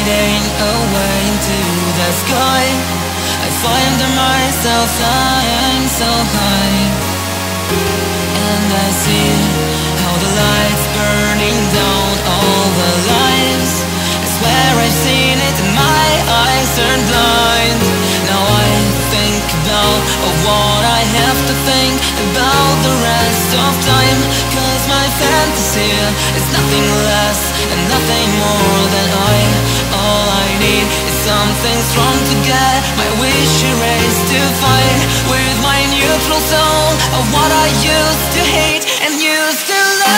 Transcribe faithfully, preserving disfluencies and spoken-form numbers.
fading away into the sky. I find myself flying so high, and I see how the lights burning down all the lives. I swear I've seen it and my eyes turn blind. Now I think about of what I have to think about the rest of time, cause my fantasy is nothing less and nothing more than I. All I need is something strong to get my wish erased, to fight with my neutral soul of what I used to hate and used to love.